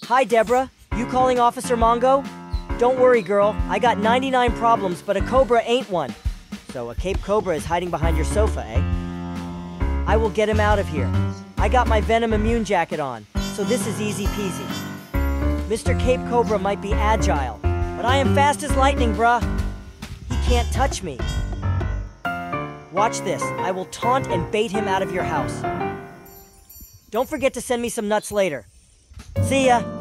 Hi, Debra. You calling Officer Mongo? Don't worry, girl. I got 99 problems, but a cobra ain't one. So a Cape Cobra is hiding behind your sofa, eh? I will get him out of here. I got my venom immune jacket on, so this is easy peasy. Mr. Cape Cobra might be agile, but I am fast as lightning, bruh. He can't touch me. Watch this. I will taunt and bait him out of your house. Don't forget to send me some nuts later. See ya.